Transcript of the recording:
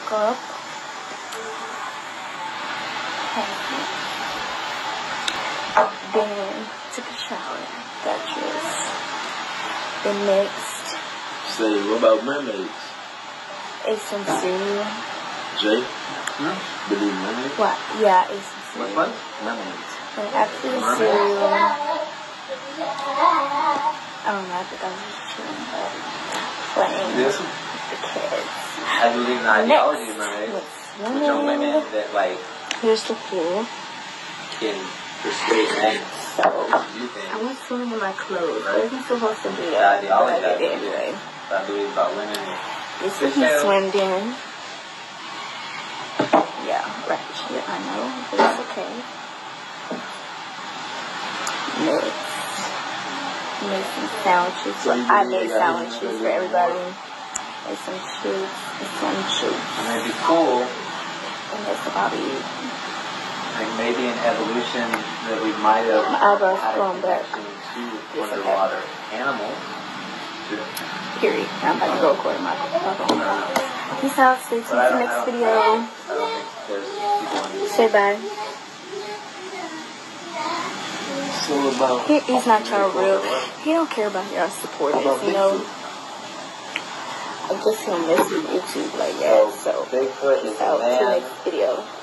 woke up. Then took a shower. Got dressed. Then next. Say, what about mermaids? Ate some cereal. Jay? Believe mermaids? What? Yeah, ate some cereal. What? Mermaids. And after the cereal, I don't know, I think I was just chilling, playing with the kids. I believe in the ideology of mermaids. Which are women that, like, here's the pool. can persuade men. So, I went swimming in my clothes. I wasn't supposed to do that, but I did it anyway. I believe about women. This is he swam in. Yeah, ratchet, I know, but it's okay. Next, made some sandwiches. Well, I made sandwiches for everybody. Made some chips and some chips. And it'd be cool. And that's about it. Like maybe in evolution that we might have my eyebrows going back. To underwater animals. Period. I'm about to go record my phone. Peace out. Stay tuned to the next video. I don't think there's people Say bye. So about... He's not y'all real. He don't care about y'all supporters, you know. I'm just gonna miss YouTube like that. So, peace out to the next video.